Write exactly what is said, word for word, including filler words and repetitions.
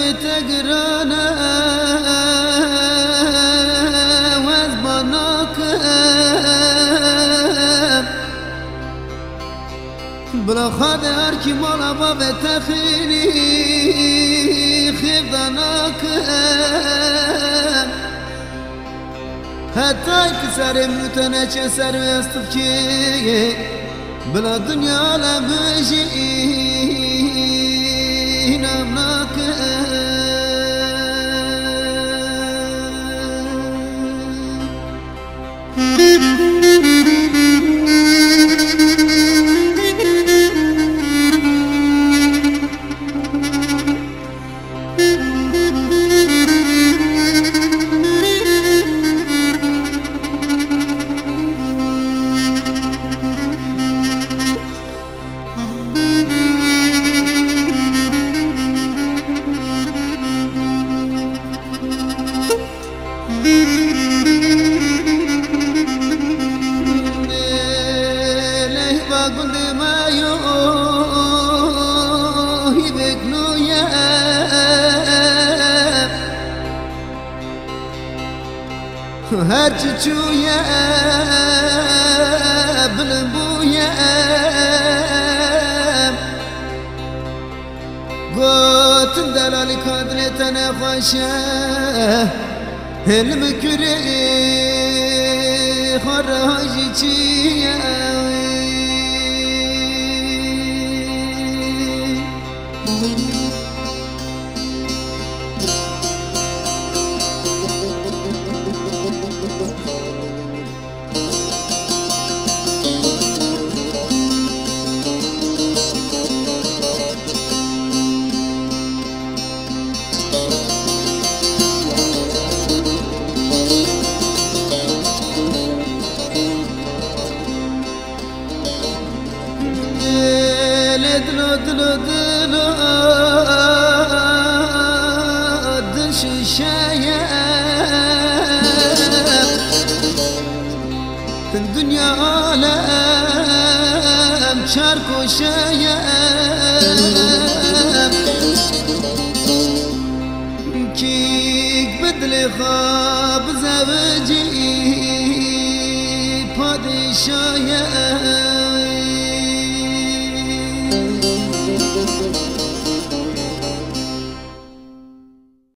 تقرانا وزباناك بلا خادر كي مالا باب تخيني خيرداناك حتى كسر متنا كسر ويستفكي بلا دنيا لا بجي نماك هر چویا بلبویا قوت دلالی قدرتن خوشه علم کری خراجی چیه دلو دلو دلو دش شايع في الدنيا عالم شارك وشايع كيك بدل خاب زوجي بادشايع